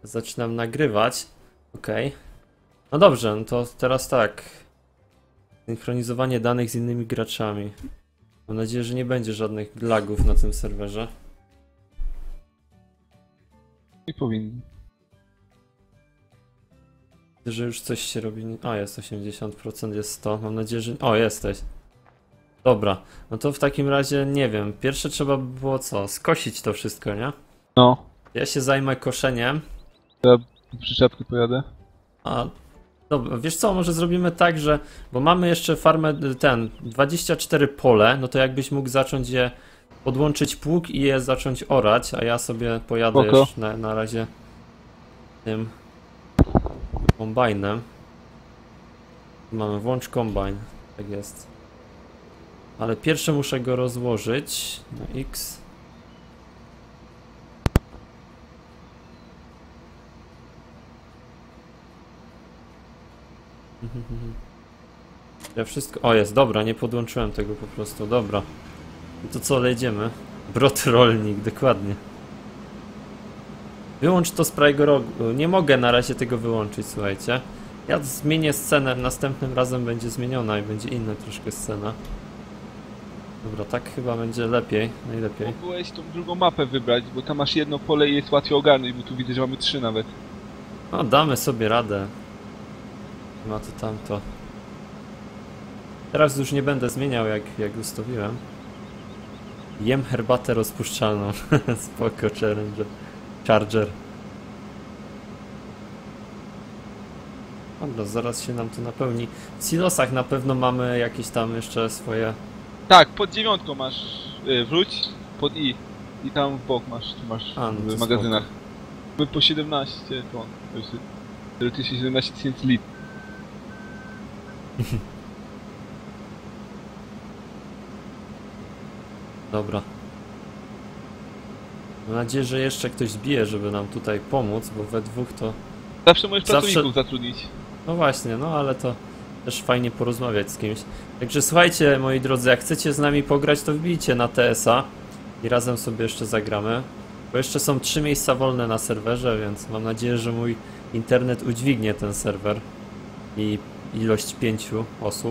Zaczynam nagrywać. Okej. No dobrze, no to teraz tak. Synchronizowanie danych z innymi graczami. Mam nadzieję, że nie będzie żadnych lagów na tym serwerze. Nie powinno. Że już coś się robi. O, jest 80%, jest 100. Mam nadzieję, że. O, jesteś. Dobra, no to w takim razie nie wiem. Pierwsze trzeba by było co? Skosić to wszystko, nie? No. Ja się zajmę koszeniem. Ja przyczepkę pojadę. A dobra, wiesz co, może zrobimy tak, że. Bo mamy jeszcze farmę 24 pole, no to jakbyś mógł zacząć je podłączyć pług i je zacząć orać, a ja sobie pojadę Spoko. jeszcze na razie tym kombajnem. Mamy włącz kombajn, tak jest. Ale pierwsze muszę go rozłożyć na X. Ja wszystko. O, jest, dobra, nie podłączyłem tego po prostu, dobra. No to co, jedziemy? Brod rolnik, dokładnie. Wyłącz to z prawego rogu. Nie mogę na razie tego wyłączyć, słuchajcie. Ja zmienię scenę, następnym razem będzie zmieniona i będzie inna troszkę scena. Dobra, tak chyba będzie lepiej, najlepiej. Mogłeś tą drugą mapę wybrać, bo tam masz jedno pole i jest łatwiej ogarnąć, bo tu widzę, że mamy 3 nawet. No, damy sobie radę. Ma to tamto. Teraz już nie będę zmieniał, jak ustawiłem. Jem herbatę rozpuszczalną. Spoko, Charger. Dobra, zaraz się nam to napełni. W silosach na pewno mamy jakieś tam jeszcze swoje... Tak, pod 9 masz wróć, pod I. I tam w bok masz, tu masz A, no to w magazynach. My po 17 ton. To jest teoretycznie 17 tysięcy litrów. Dobra. Mam nadzieję, że jeszcze ktoś zbije, żeby nam tutaj pomóc, bo we dwóch to... Zawsze możesz Zawsze- pracowników zatrudnić. No właśnie, no ale to też fajnie porozmawiać z kimś. Także słuchajcie, moi drodzy, jak chcecie z nami pograć, to wbijcie na TS-a i razem sobie jeszcze zagramy. Bo jeszcze są 3 miejsca wolne na serwerze, więc mam nadzieję, że mój internet udźwignie ten serwer i ilość 5 osób.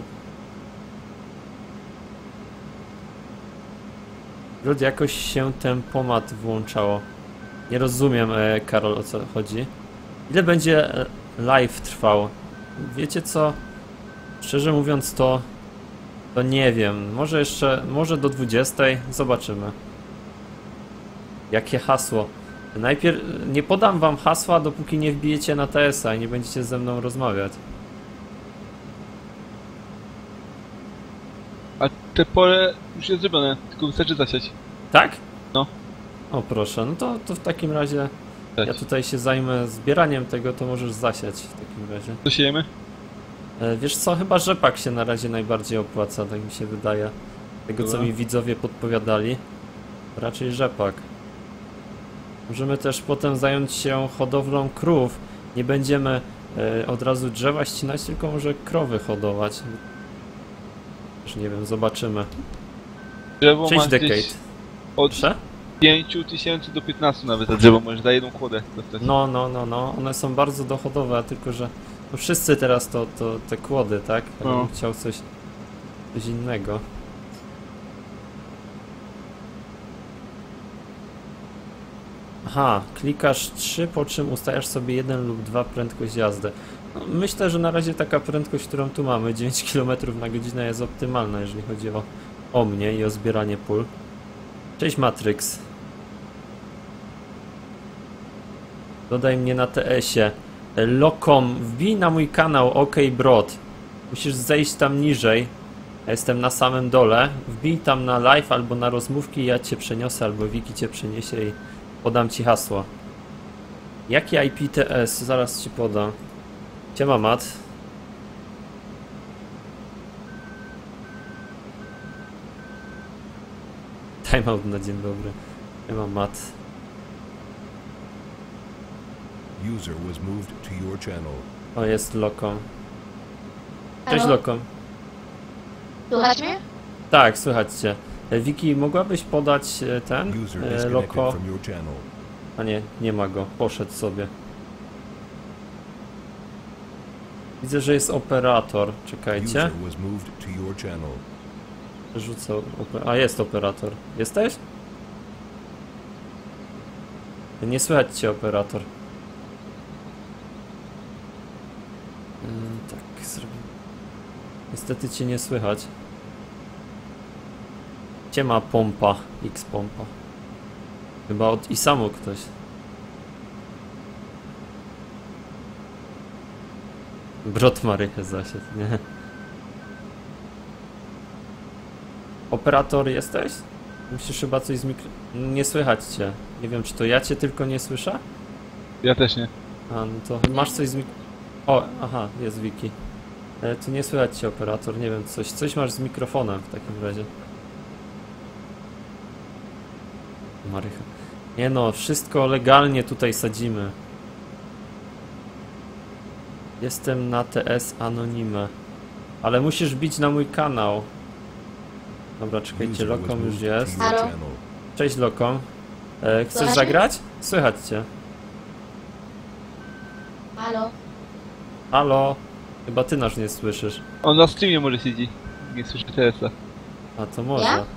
Lud, jakoś się tempomat włączało. Nie rozumiem, Karol, o co chodzi. Ile będzie live trwał? Wiecie co? Szczerze mówiąc to nie wiem. Może jeszcze, może do 20. Zobaczymy. Jakie hasło? Najpierw nie podam wam hasła, dopóki nie wbijecie na TS-a i nie będziecie ze mną rozmawiać. A te pole już jest zrobione, tylko wystarczy zasiać. Tak? No. O proszę, no to w takim razie ja tutaj się zajmę zbieraniem tego, to możesz zasiać w takim razie. Co siejemy? Wiesz co, chyba rzepak się na razie najbardziej opłaca, tak mi się wydaje. Tego co Dobra. mi widzowie podpowiadali. Raczej rzepak. Możemy też potem zająć się hodowlą krów. Nie będziemy od razu drzewa ścinać, tylko może krowy hodować. Już nie wiem, zobaczymy. Drzewo Cześć masz Decade. gdzieś od Proszę? 5000 do 15 nawet za drzewo możesz za jedną kłodę dostać. No. One są bardzo dochodowe, tylko że no wszyscy teraz to te kłody, tak? Ja bym No. chciał coś innego. Aha, klikasz 3, po czym ustawiasz sobie 1 lub 2 prędkość jazdy. No, myślę, że na razie taka prędkość, którą tu mamy, 9 km na godzinę jest optymalna, jeżeli chodzi o mnie i o zbieranie pól. Cześć Matrix. Dodaj mnie na TS-ie. Lokom, wbij na mój kanał OK Brod. Musisz zejść tam niżej. Ja jestem na samym dole. Wbij tam na live albo na rozmówki, ja cię przeniosę, albo Wiki cię przeniesie i podam ci hasło. Jakie IP TS? Zaraz ci podam. Siema Mat. Timeout na dzień dobry. Siema Mat. User was moved to your channel. O, jest Lokom. Cześć Halo? Lokom. Słychać mnie? Tak, słychać cię. Wiki, mogłabyś podać ten User disconnected loko? from your channel. A nie, nie ma go. Poszedł sobie. Widzę, że jest operator. Czekajcie. User was moved to your channel. Rzucę. A jest operator. Jesteś? Nie słychać cię, operator. Tak, zrobię. Niestety cię nie słychać. Gdzie ma pompa? X pompa. Chyba od Isamu ktoś. Brot ma rychę zasiad, nie? Operator jesteś? Musisz chyba coś z mikro... Nie słychać cię. Nie wiem, czy to ja cię tylko nie słyszę? Ja też nie. A, no to masz coś z mik... O, aha, jest Wiki. Tu nie słychać cię, operator, nie wiem, coś masz z mikrofonem w takim razie. Marycha. Nie no, wszystko legalnie tutaj sadzimy. Jestem na TS Anonime. Ale musisz bić na mój kanał. Dobra, czekajcie, User was Lokom już moved to jest. your Halo? channel. Cześć, Lokom. Chcesz Słychać zagrać? Słychać cię. Halo? Halo? Chyba ty nas nie słyszysz. On na streamie może siedzi. Nie słyszy TS-a. A to może. Ja?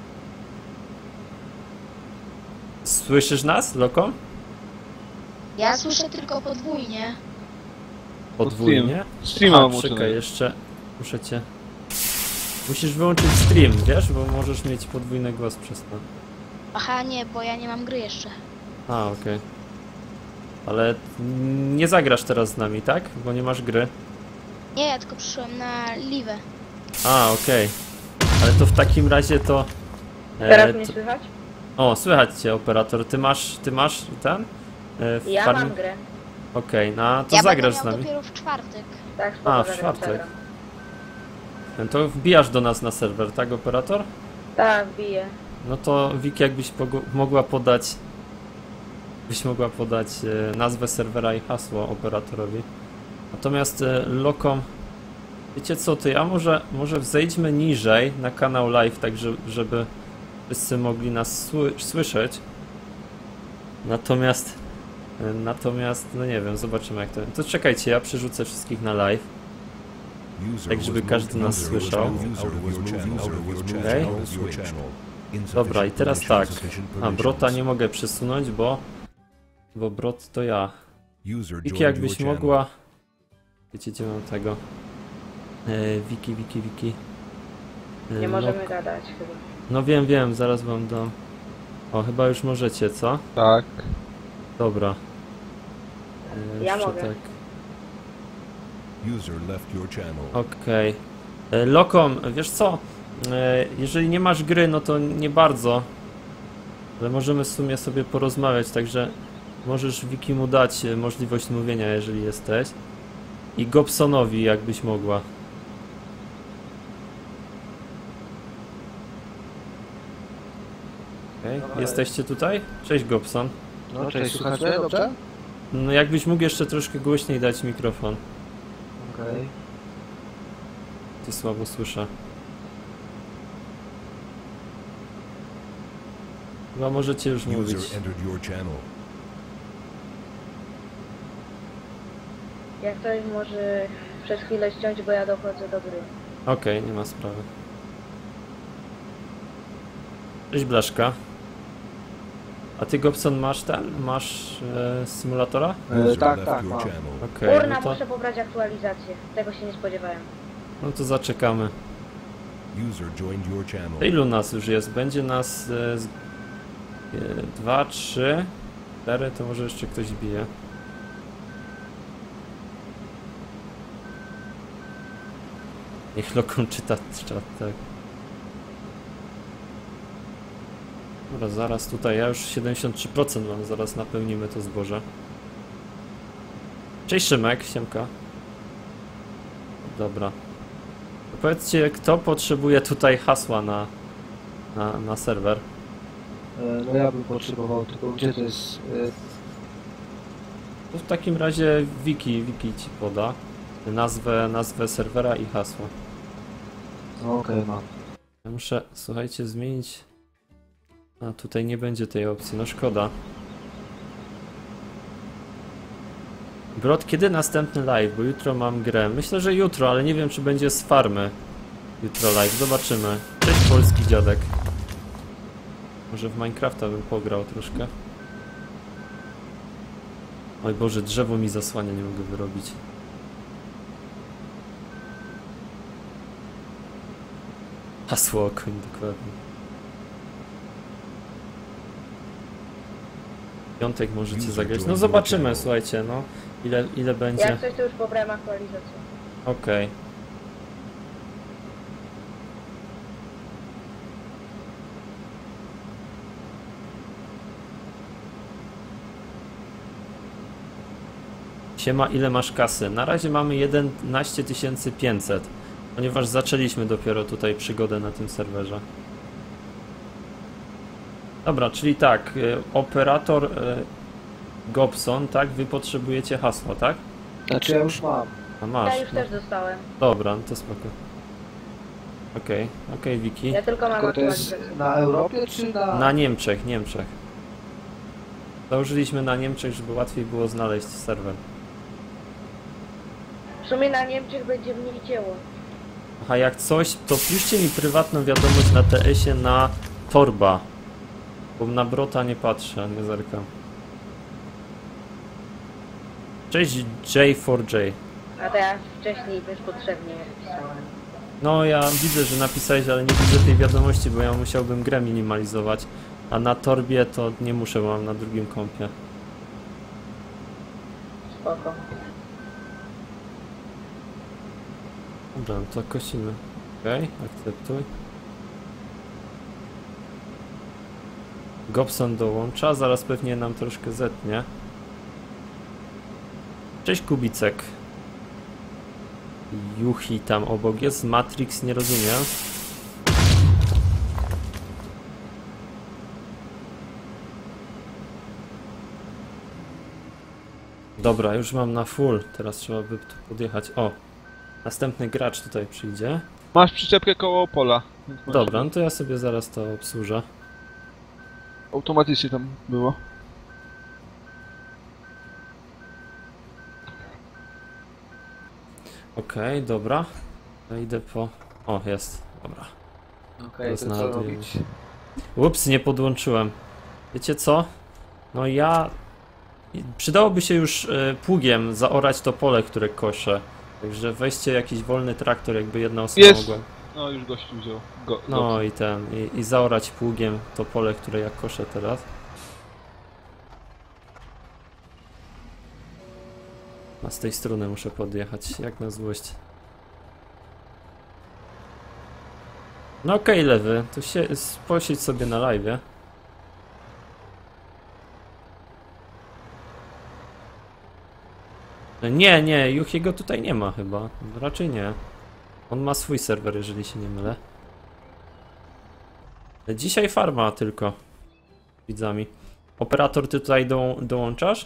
Słyszysz nas, Lokom? Ja słyszę tylko podwójnie. Podwójnie? Streama A, mam czekaj, włączony. jeszcze muszę cię... Musisz wyłączyć stream, wiesz? Bo możesz mieć podwójny głos przez to. Aha, nie, bo ja nie mam gry jeszcze. A, okej. Ale nie zagrasz teraz z nami, tak? Bo nie masz gry. Nie, ja tylko przyszłem na liwę. A, okej. Ale to w takim razie to... Teraz mnie słychać? O, słychać cię, operator. Ty masz ten? Ja farming- mam grę. Okej, no to Ja zagrasz będę z miał nami. dopiero w czwartek. Tak, A, w zagram, czwartek. zagram. To wbijasz do nas na serwer, tak, operator? Tak, biję. No to Wiki, jakbyś mogła podać... nazwę serwera i hasło operatorowi. Natomiast Lokom... Wiecie co, to ja może zejdźmy niżej na kanał live, tak żeby wszyscy mogli nas słyszeć. Natomiast, no nie wiem, zobaczymy jak to... To czekajcie, ja przerzucę wszystkich na live. User Tak, was żeby moved każdy to nas your słyszał. channel. User was moved out of your Okej. channel. Dobra, i teraz tak. A, Brota permissions. nie mogę przesunąć, bo Brot to ja. User Wiki, joined jakbyś your channel. mogła... Wiecie, gdzie mam tego? Wiki. Nie możemy Lok- gadać chyba. No wiem, zaraz wam dam. O, chyba już możecie, co? Tak. Dobra. Ja Jeszcze mogę. tak. User left your channel. Okej. Lokom, wiesz co? Jeżeli nie masz gry, no to nie bardzo. Ale możemy w sumie sobie porozmawiać, także możesz Wiki mu dać możliwość mówienia, jeżeli jesteś. I Gobsonowi, jakbyś mogła. Okej, jesteście tutaj? Cześć, Gobson. No cześć, słychać mnie dobrze? No jakbyś mógł jeszcze troszkę głośniej dać mikrofon. Okej. Ty słabo słyszę. Chyba możecie już mówić. User entered your channel. Jak ktoś może przez chwilę ściąć, bo ja dochodzę do gry. Okej, nie ma sprawy. Cześć, Blaszka. A ty, Gobson, masz Masz symulatora? User Tak, left tak, your mam. channel. Okej, Kurna, no to, muszę pobrać aktualizację. Tego się nie spodziewałem. no to zaczekamy. User joined your To channel. ilu nas już jest? Będzie nas 2, 3, 4, to może jeszcze ktoś bije. Niech Lokom czyta czat, tak. Dobra, zaraz tutaj, ja już 73% mam, zaraz napełnimy to zboże. Cześć, Szymek, siemka. Dobra. Powiedzcie, kto potrzebuje tutaj hasła na serwer? No ja bym potrzebował, tylko gdzie to jest? To w takim razie Wiki ci poda nazwę serwera i hasło. No okej, mam. Ja muszę, słuchajcie, zmienić... A, tutaj nie będzie tej opcji, no szkoda. Brod, kiedy następny live? Bo jutro mam grę. Myślę, że jutro, ale nie wiem, czy będzie z farmy. Jutro live, zobaczymy. Cześć polski dziadek. Może w Minecrafta bym pograł troszkę. Oj Boże, drzewo mi zasłania, nie mogę wyrobić. Hasło koń, dokładnie. Piątek możecie zagrać. No zobaczymy, słuchajcie, no. Ile będzie. Jak coś to już pobrałem aktualizację. Okej. Siema, ile masz kasy? Na razie mamy 11 500, ponieważ zaczęliśmy dopiero tutaj przygodę na tym serwerze. Dobra, czyli tak, operator Gobson, tak? Wy potrzebujecie hasła, tak? Znaczy ja już mam. A masz. Ja już No. też dostałem. Dobra, no to spoko. Okej, Wiki. Ja tylko mam Tylko to jest aktualizację. na Europie czy na... Na Niemczech. Założyliśmy na Niemczech, żeby łatwiej było znaleźć serwer. W sumie na Niemczech będzie mniej dzieło. Aha, jak coś, to piszcie mi prywatną wiadomość na TS-ie na Torba. Bo na Brota nie patrzę, nie zerkam. Cześć J4J. A to ja wcześniej bezpotrzebnie pisałem. No ja widzę, że napisałeś, ale nie widzę tej wiadomości, bo ja musiałbym grę minimalizować. A na Torbie to nie muszę, bo mam na drugim kompie. Spoko. Dobra, no to kosimy. Okej, akceptuj. Gobson dołącza, zaraz pewnie nam troszkę zetnie. Cześć Kubicek. Juchi tam obok jest, Matrix nie rozumiem. Dobra, już mam na full, teraz trzeba by tu podjechać. O, następny gracz tutaj przyjdzie. Masz przyczepkę koło pola. więc masz- Dobra, no to ja sobie zaraz to obsłużę. Automatycznie tam było. Okej, dobra. Ja idę po... O, jest, dobra. Okej, to co Znalazłem. robić? Ups, nie podłączyłem. Wiecie co? No ja... Przydałoby się już pługiem zaorać to pole, które koszę. Także weźcie jakiś wolny traktor, jakby jedna osoba Jest. mogła. No już gościu wziął. No i ten, i zaorać pługiem to pole, które ja koszę teraz. A z tej strony muszę podjechać, jak na złość. No okej, lewy, to się posiedź sobie na live'ie. Nie, Juchiego tutaj nie ma chyba. Raczej nie. On ma swój serwer, jeżeli się nie mylę. Dzisiaj farma tylko. Widzami. Operator, ty tutaj dołączasz?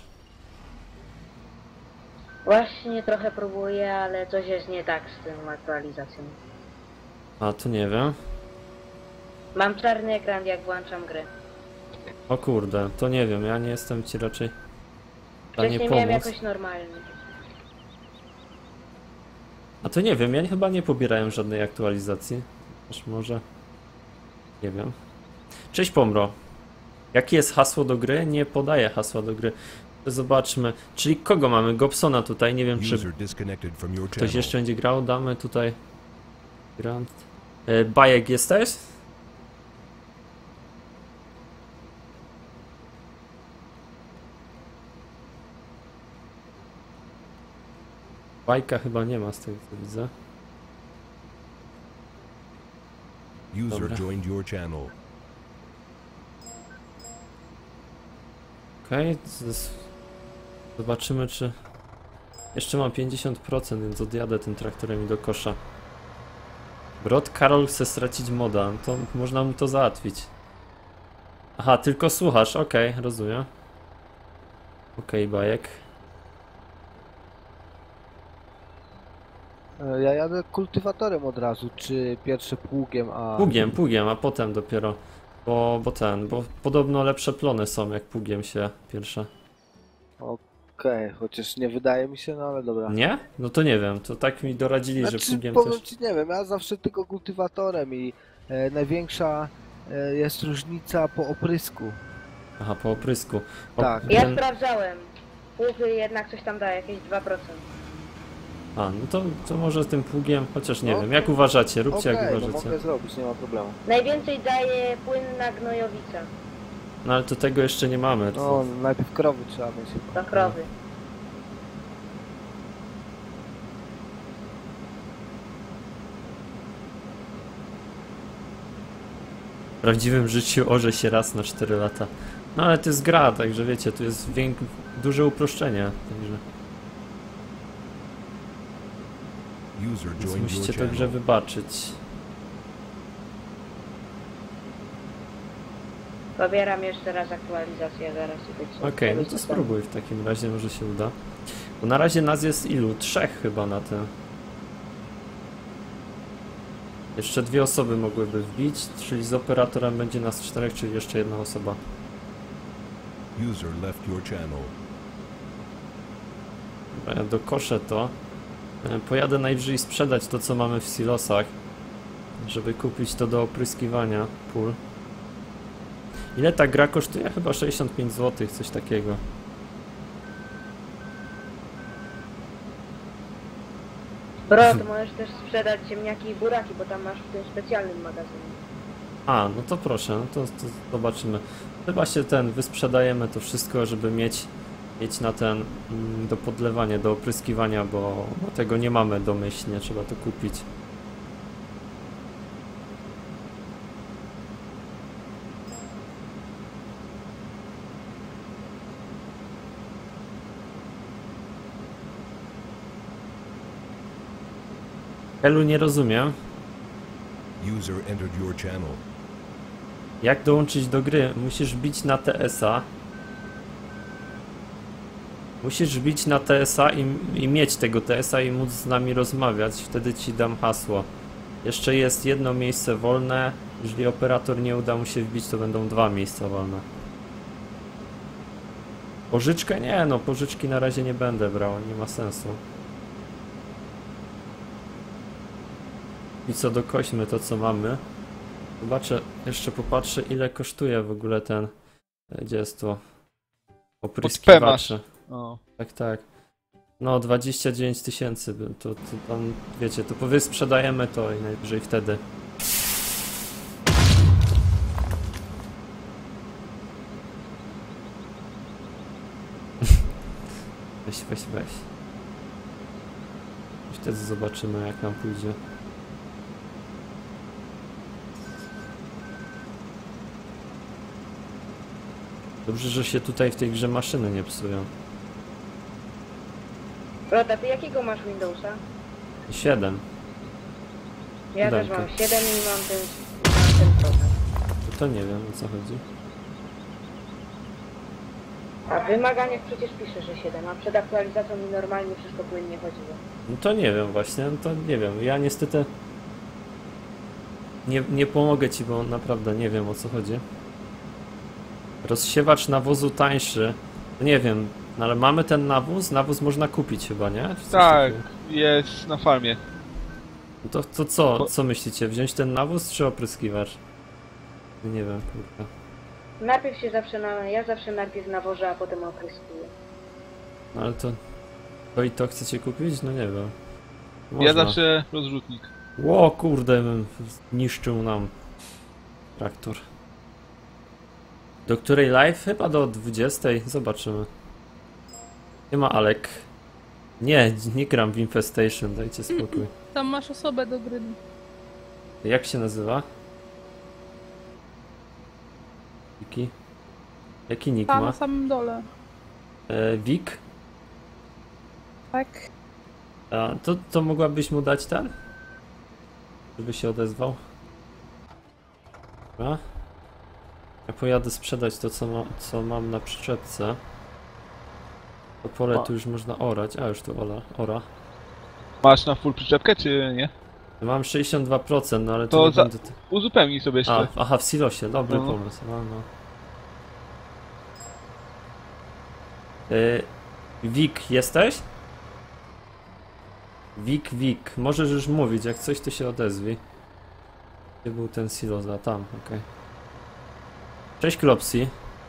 Właśnie trochę próbuję, ale coś jest nie tak z tym aktualizacją. A, to nie wiem. Mam czarny ekran jak włączam gry. O kurde, to nie wiem, ja nie jestem ci raczej w stanie Wcześniej miałem pomóc. jakoś normalnie. A to nie wiem, ja chyba nie pobierałem żadnej aktualizacji. Aż może... Nie wiem. Cześć Pomro. Jakie jest hasło do gry? Nie podaję hasła do gry. Zobaczmy. Czyli kogo mamy? Gobsona tutaj, nie wiem czy User disconnected from your ktoś channel. jeszcze będzie grał. Damy tutaj... Grant. Bajek jesteś? Bajka chyba nie ma z tego co widzę. User Dobra. joined your channel. Okej, zobaczymy czy... Jeszcze mam 50%, więc odjadę tym traktorem i do kosza. Brod Karol chce stracić moda, to można mu to załatwić. Aha, tylko słuchasz, okej, rozumiem. Okej, bajek. Ja jadę kultywatorem od razu, czy pierwsze pługiem, a... Pługiem, a potem dopiero. Bo podobno lepsze plony są jak pługiem się pierwsze. Okej, chociaż nie wydaje mi się, no ale dobra. Nie? No to nie wiem, to tak mi doradzili, że Znaczy, pługiem powiem też... ci, nie wiem, ja zawsze tylko kultywatorem i największa jest różnica po oprysku. Aha, po oprysku. O, Tak. Ja ten- sprawdzałem. Pług jednak coś tam daje, jakieś 2%. A, no to może tym pługiem, chociaż nie No, wiem, jak uważacie, róbcie Okej, jak no uważacie. mogę zrobić, nie ma problemu. Najwięcej daje płynna gnojowica. No ale to tego jeszcze nie mamy. No, To... najpierw krowy trzeba mieć chyba. Do krowy. W prawdziwym życiu orze się raz na 4 lata. No ale to jest gra, także wiecie, tu jest duże uproszczenie. Także User więc joined your musicie to grze channel. wybaczyć. Pobieram jeszcze raz aktualizację, zaraz sobie Okej, no to spróbuj w takim razie, może się uda. Bo na razie nas jest ilu? 3 chyba na tym. Jeszcze 2 osoby mogłyby wbić, czyli z operatorem będzie nas 4, czyli jeszcze 1 osoba. User left your channel. Dobra, ja dokoszę to. Pojadę najwyżej sprzedać to, co mamy w silosach, żeby kupić to do opryskiwania pól. Ile ta gra kosztuje? Chyba 65 zł, coś takiego. Bro, to możesz też sprzedać ziemniaki i buraki, bo tam masz w tym specjalnym magazynie. A, no to proszę, no to zobaczymy. Chyba się wysprzedajemy to wszystko, żeby mieć na do podlewania, do opryskiwania, bo tego nie mamy domyślnie, trzeba to kupić. Elu, nie rozumiem. User entered your channel. Jak dołączyć do gry? Musisz bić na TS-a. Musisz bić na TS-a i mieć tego TS-a i móc z nami rozmawiać. Wtedy ci dam hasło. Jeszcze jest jedno miejsce wolne. Jeżeli operator nie uda mu się wbić, to będą 2 miejsca wolne. Pożyczkę? Nie, no pożyczki na razie nie będę brał, nie ma sensu. I co, dokośmy to, co mamy. Zobaczę, jeszcze popatrzę, ile kosztuje w ogóle ten... Gdzie jest to? Opryskiwacze. O. Tak, tak. No, 29 tysięcy. To tam, wiecie, to sprzedajemy to i najwyżej wtedy. Weź. I wtedy zobaczymy, jak nam pójdzie. Dobrze, że się tutaj w tej grze maszyny nie psują. Bro, ty jakiego masz Windowsa? 7. Ja też Siódemkę. mam 7 i mam ten problem. To nie wiem, o co chodzi. A w wymaganiach przecież pisze, że 7, a przed aktualizacją mi normalnie wszystko płynnie chodziło. No to nie wiem właśnie, no to nie wiem. Ja niestety nie pomogę ci, bo naprawdę nie wiem, o co chodzi. Rozsiewacz nawozu tańszy. No nie wiem, no ale mamy ten nawóz? Nawóz można kupić chyba, nie? Czy coś Tak, takiego? jest na farmie. No to co myślicie? Wziąć ten nawóz czy opryskiwacz? Nie wiem, kurwa. Najpierw się zawsze ja zawsze najpierw nawożę, a potem opryskuję. No ale to i to chcecie kupić? No nie wiem. Ja Można. zawsze rozrzutnik. Ło, kurde, niszczył nam traktor. Do której live? Chyba do 20. Zobaczymy. Nie ma Alek. Nie gram w Infestation, dajcie spokój. Tam masz osobę do gry. Jak się nazywa? Wiki? Jaki nick Tam ma? na samym dole. Wik? Tak? A, to mogłabyś mu dać ten? Żeby się odezwał? Dobra. Ja pojadę sprzedać to, co mam na przyczepce. To pole tu już można orać. A, już tu ora. Masz na full przyczepkę, czy nie? Mam 62%, no ale To to nie za- będę... Uzupełnij sobie jeszcze. Aha, w silosie, dobry No. pomysł. No. Wik, jesteś? Wik, możesz już mówić, jak coś to się odezwij. Gdzie był ten silos? A tam, okej. Cześć Klopsy.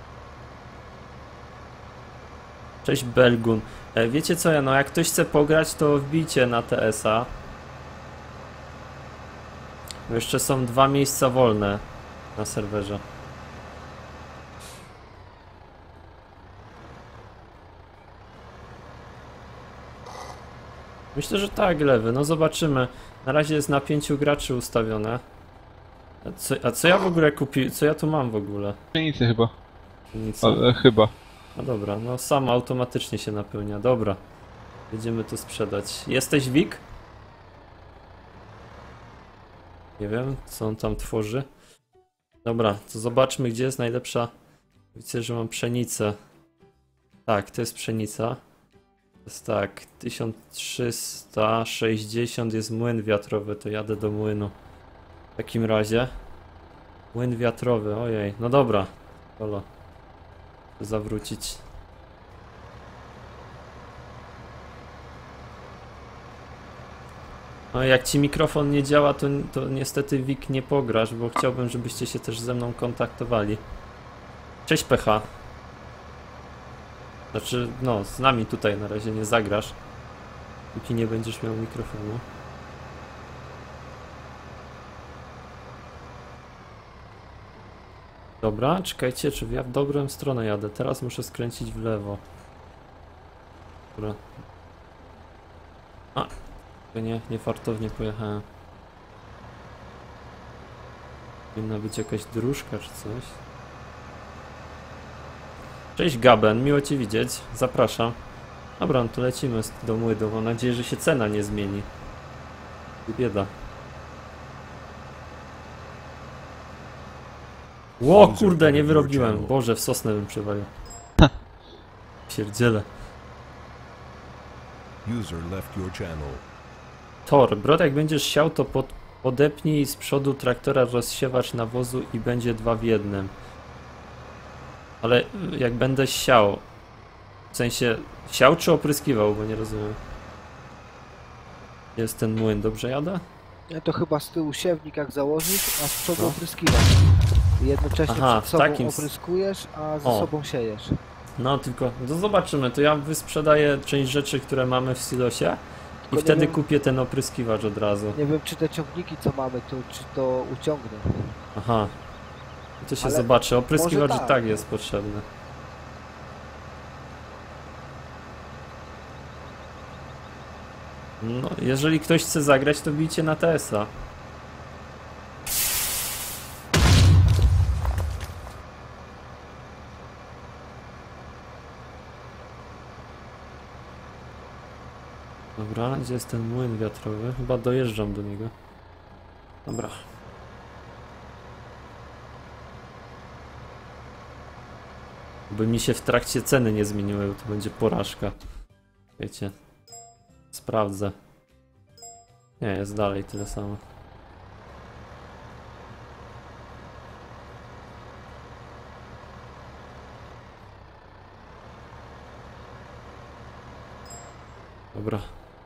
Cześć Belgun. Wiecie co, no jak ktoś chce pograć, to wbijcie na TS-a. Bo jeszcze są 2 miejsca wolne na serwerze. Myślę, że tak, lewy. No zobaczymy. Na razie jest na 5 graczy ustawione. A co ja w ogóle kupiłem? Co ja tu mam w ogóle? Pszenicę chyba. Nic. Ale chyba. No dobra, no sam automatycznie się napełnia. Dobra. Będziemy to sprzedać. Jesteś Wik? Nie wiem, co on tam tworzy. Dobra, to zobaczmy, gdzie jest najlepsza. Widzę, że mam pszenicę. Tak, to jest pszenica. To jest tak, 1360 jest młyn wiatrowy, to jadę do młynu. W takim razie. Młyn wiatrowy, ojej, no dobra. Holo. Zawrócić. No jak ci mikrofon nie działa, to niestety Wik nie pograsz, bo chciałbym, żebyście się też ze mną kontaktowali. Cześć PH. Znaczy, no, z nami tutaj na razie nie zagrasz, póki nie będziesz miał mikrofonu. Dobra, czekajcie, czy ja w dobrą stronę jadę. Teraz muszę skręcić w lewo. Dobra. A, nie fartownie pojechałem. Powinna być jakaś dróżka czy coś. Cześć Gaben, miło Cię widzieć. Zapraszam. Dobra, no to lecimy do młydu. Mam nadzieję, że się cena nie zmieni. Bieda. Ło, kurde, nie wyrobiłem. Boże, w sosnę bym przewalił. Pierdziele. User left your channel. Tor, Brod, jak będziesz siał, to podepnij z przodu traktora rozsiewacz nawozu i będzie 2 w 1. Ale jak będę siał, w sensie siał czy opryskiwał, bo nie rozumiem. Jest ten młyn, dobrze jadę? Nie, to chyba z tyłu siewnik jak założysz, a z przodu No. opryskiwasz. I jednocześnie Aha, przed sobą takim opryskujesz, a za O. sobą siejesz. No tylko, to zobaczymy, to ja wysprzedaję część rzeczy, które mamy w silosie i Tylko wtedy nie wiem- kupię ten opryskiwacz od razu. Nie wiem, czy te ciągniki, co mamy, to czy to uciągnie. Aha. To się Ale zobaczy, opryskiwacz może i tak. tak jest potrzebny. No, jeżeli ktoś chce zagrać, to bijcie na TS-a. Dobra, gdzie jest ten młyn wiatrowy? Chyba dojeżdżam do niego. Dobra. By mi się w trakcie ceny nie zmieniły, bo to będzie porażka. Wiecie. Sprawdzę. Nie, jest dalej tyle samo. Dobra.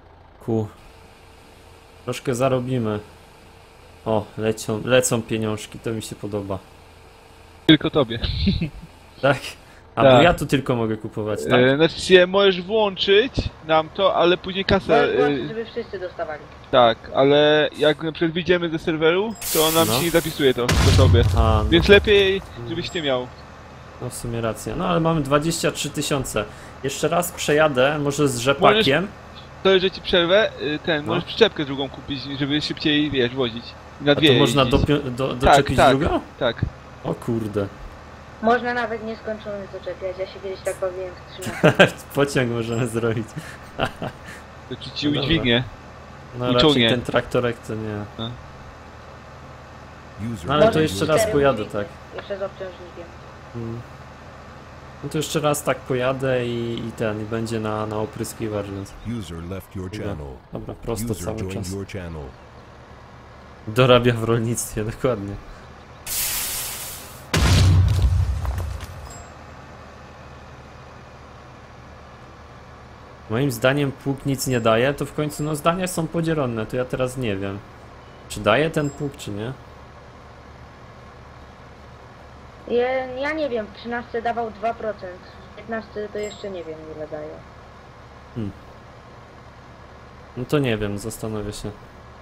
Troszkę zarobimy. O, lecą pieniążki, to mi się podoba. Tylko tobie. Tak? A Tak. bo ja tu tylko mogę kupować, tak? Znaczy się możesz włączyć nam to, ale później kasę... Żeby wszyscy dostawali. tak, ale jak na przykład wyjdziemy ze serweru, to nam No. się nie zapisuje to do tobie. A, no, Więc lepiej, żebyś ty miał. no w sumie racja. No ale mamy 23 000. Jeszcze raz przejadę, może z rzepakiem. To, że ci przerwę, No. możesz przyczepkę drugą kupić, żeby szybciej, wiesz, wozić. I na A dwie to można jeździć. doczepić tak. drugą? Tak. O kurde. Można nawet nieskończony doczepiać, ja się kiedyś tak bawiłem w 13. Pociąg możemy zrobić. To ci No dobra. udźwignie. No I raczej ciągnie. ten traktorek to nie. User No ale to left jeszcze your raz Cztery pojadę, udźwignie, tak. Jeszcze z obciążnikiem. Mm. No to jeszcze raz tak pojadę i i będzie na opryskiwacz, więc User left your Dobra. channel. dobra, prosto User cały joined czas. your channel. Dorabia w rolnictwie, dokładnie. Moim zdaniem pług nic nie daje, to w końcu no zdania są podzielone, to ja teraz nie wiem. Czy daje ten pług, czy nie? Ja nie wiem, w 13 dawał 2%, w 15 to jeszcze nie wiem ile daje. No to nie wiem, zastanowię się.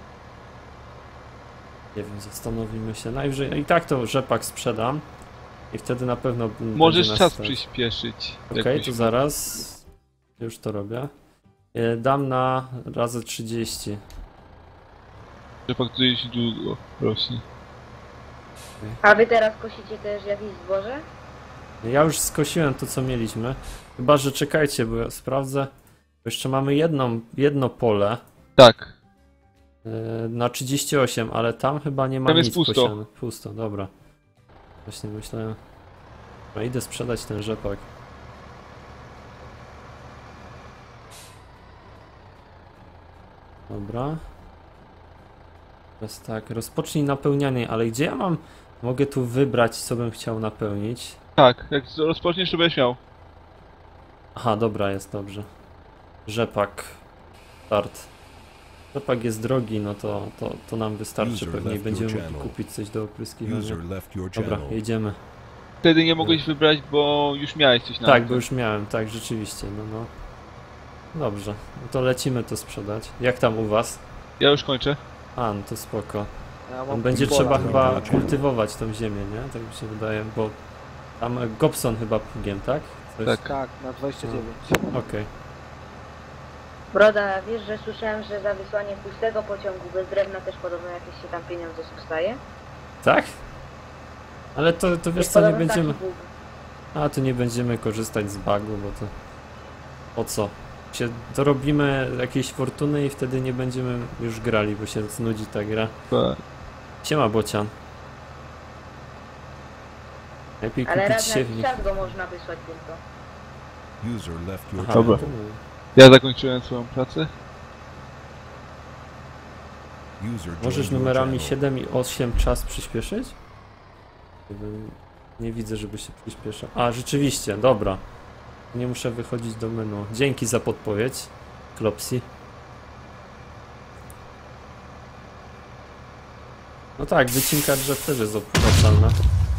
Nie wiem, zastanowimy się. Najwyżej i tak to rzepak sprzedam. I wtedy na pewno Możesz będzie czas stać. przyspieszyć. Okej, to zaraz. Już to robię. Dam na razy 30. Rzepak tutaj się długo rośnie. A wy teraz kosicie też jakieś zboże? Ja już skosiłem to, co mieliśmy. Chyba, że czekajcie, bo ja sprawdzę. Jeszcze mamy jedno pole Tak. na 38, ale tam chyba nie ma Tam jest nic pusto. posiane. Pusto, dobra. Właśnie myślałem. No idę sprzedać ten rzepak. Dobra. Teraz tak, rozpocznij napełnianie, ale gdzie ja mogę tu wybrać, co bym chciał napełnić? Tak, jak rozpoczniesz, to będziesz miał. Aha, dobra, jest dobrze. Rzepak. Start. Rzepak jest drogi, no to nam wystarczy User pewnie i left będziemy your mogli channel. kupić coś do opryskiwania. User left your Dobra, channel. jedziemy. Wtedy nie mogłeś wybrać, bo już miałeś coś na Tak, tym. bo już miałem, tak, rzeczywiście, no. Dobrze, no to lecimy to sprzedać. Jak tam u was? Ja już kończę. A, no to spoko. Ja mam Tam będzie pół pola, trzeba no. chyba kultywować tą ziemię, nie? Tak mi się wydaje, bo tam Gobson chyba pługiem, tak? Coś? Tak. Tak, na 29. Okej. Broda, wiesz, że słyszałem, że za wysłanie pustego pociągu bez drewna też podobno jakieś się tam pieniądze dostaje? Tak? Ale to wiesz Jest co, nie podobno będziemy... taki bóg. A, tu nie będziemy korzystać z bugu, bo to... Po co? Się dorobimy jakiejś fortuny i wtedy nie będziemy już grali, bo się znudzi ta gra. Tak. Siema, Bocian. Lepiej Ale kupić raz na jakiś siewnik. czas go można wysłać tylko. User left your Aha, channel. Dobra. Ja zakończyłem swoją pracę. User Możesz joined your numerami channel. 7 i 8 czas przyspieszyć? Nie widzę, żeby się przyspieszał. A, rzeczywiście, dobra. Nie muszę wychodzić do menu. Dzięki za podpowiedź, Klopsy. No tak, wycinka drzew też jest opłacalna.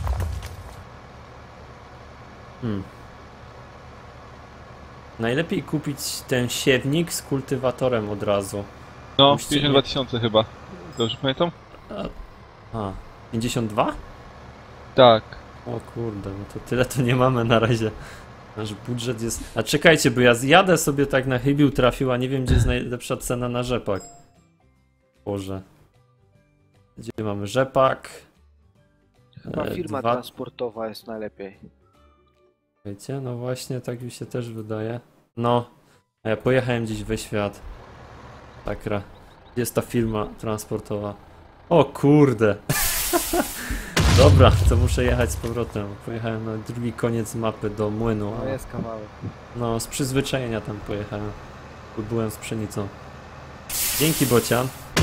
Najlepiej kupić ten siewnik z kultywatorem od razu. No, Musicie 52 tysiące chyba. Dobrze pamiętam? A, 52? Tak. O kurde, no to tyle to nie mamy na razie. Nasz budżet jest... A czekajcie, bo ja zjadę sobie tak na chybił trafił, a nie wiem, gdzie jest najlepsza cena na rzepak. Boże. Gdzie mamy rzepak? Chyba firma dwa- transportowa jest najlepiej. Wiecie, no właśnie, tak mi się też wydaje. No, a ja pojechałem gdzieś we świat. Takra. Gdzie jest ta firma transportowa? O kurde! Dobra, to muszę jechać z powrotem. Pojechałem na drugi koniec mapy do młynu. No jest kawałek. No, z przyzwyczajenia tam pojechałem. Bo byłem z pszenicą. Dzięki, Bocian.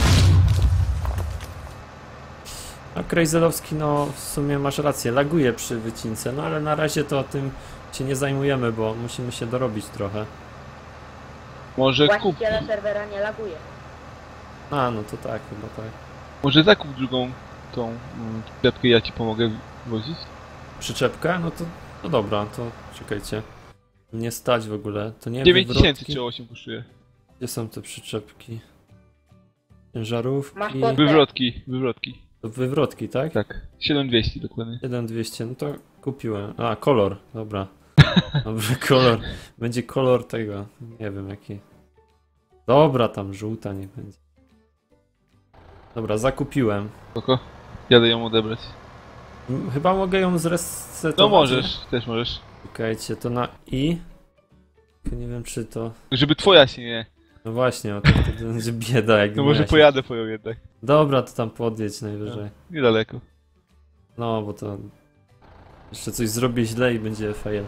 No, Krejzelowski, no w sumie masz rację, laguje przy wycince, no ale na razie to tym się nie zajmujemy, bo musimy się dorobić trochę. Może kup. Właściciela serwera nie laguje. A, no to tak, chyba tak. Może zakup drugą tą przyczepkę, ja ci pomogę wozić. Przyczepka? No to dobra, to czekajcie. Nie stać w ogóle, to nie 9 tysięcy wywrotki? czy 8 kosztuje. Gdzie są te przyczepki? Ciężarówki... Masz pod- Wywrotki. To wywrotki, tak? Tak. 7200 dokładnie. 1200, no to kupiłem. A, kolor, dobra. Dobrze, kolor. Będzie kolor tego, nie wiem jaki. Dobra, tam żółta niech będzie. Dobra, zakupiłem. Spoko. Jadę ją odebrać. Chyba mogę ją zresetować. No możesz, też możesz. Czekajcie, to na I. Tylko nie wiem czy to... Żeby twoja się nie... No właśnie, o to wtedy będzie bieda jak No moja może się- pojadę po ją jednak. Dobra, to tam podjedź najwyżej. Niedaleko. No, bo to... Jeszcze coś zrobię źle i będzie fail.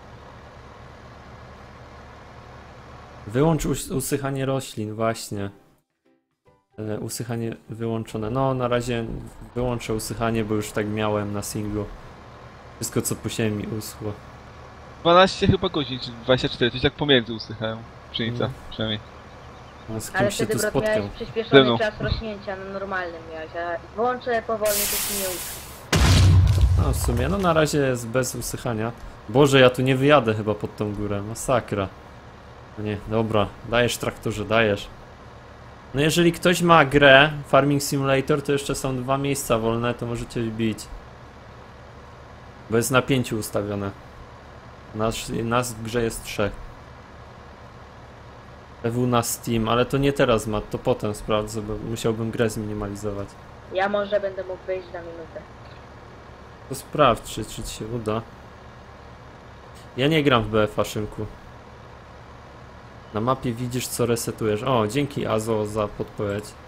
Wyłącz usychanie roślin, właśnie. Usychanie wyłączone. No, na razie wyłączę usychanie, bo już tak miałem na singlu. Wszystko co posiałem mi uschło. 12 chyba godzin, czy 24, coś tak pomiędzy usychają. Pszenica, przynajmniej. No, z Ale kimś się wtedy tu Brod miałeś spotkał. Ze przyspieszony mną. czas rośnięcia, no normalnym miałeś, a włączę powolny, to ci nie uczy. No w sumie, no na razie jest bez usychania. Boże, ja tu nie wyjadę chyba pod tą górę, masakra. No nie, dobra, dajesz traktorze, dajesz. No jeżeli ktoś ma grę Farming Simulator, to jeszcze są 2 miejsca wolne, to możecie wbić. Bo jest na 5 ustawione. Nas w grze jest 3. PW na Steam, ale to nie teraz ma, to potem sprawdzę, bo musiałbym grę zminimalizować. Ja może będę mógł wyjść za minutę. To sprawdź, czy ci się uda. Ja nie gram w BF-a, Szymku. Na mapie widzisz, co resetujesz. O, dzięki Azo za podpowiedź.